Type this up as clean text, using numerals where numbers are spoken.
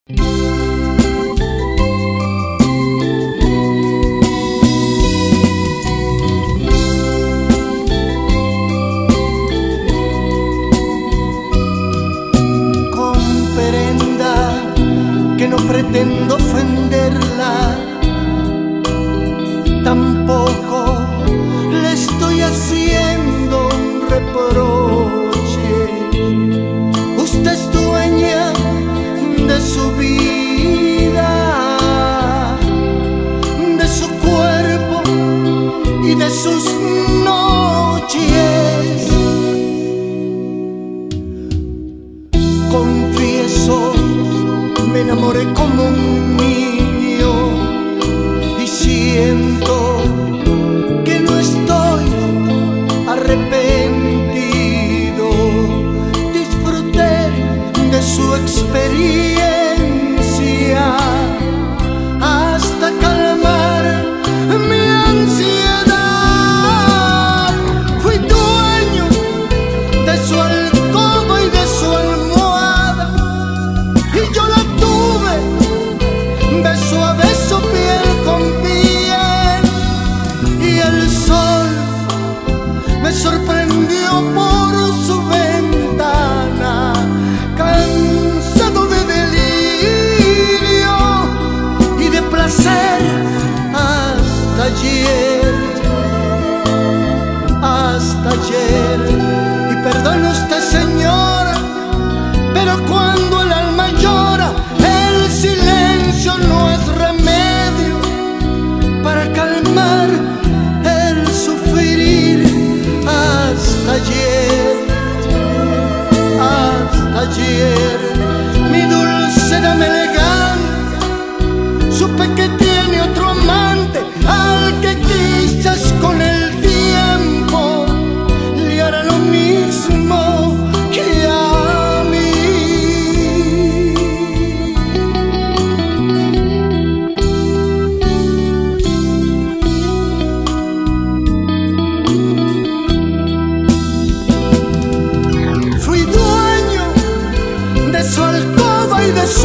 Comprenda que no pretendo ofenderla, tampoco le estoy haciendo un reproche. Usted es dueña de su vida, de su cuerpo y de sus noches. Confieso, me enamoré como un niño y siento que no estoy arrepentido. Disfruté de su experiencia hasta calmar mi ansiedad. Fui dueño de su alcoba y de su almohada, y yo la tuve beso a beso, piel con piel. Y el sol me sorprendió por su ventana, cansado de delirio y de placer hasta ayer, hasta ayer. Y perdone usted, señora, pero cuando el alma llora, el silencio no es remedio para calmar el sufrir. Hasta ayer, hasta ayer, mi dulce dama elegante, supe que tiene otro amante, al que quizás con el tiempo le hará lo mismo que a mí. Fui dueño de su alcoba y de su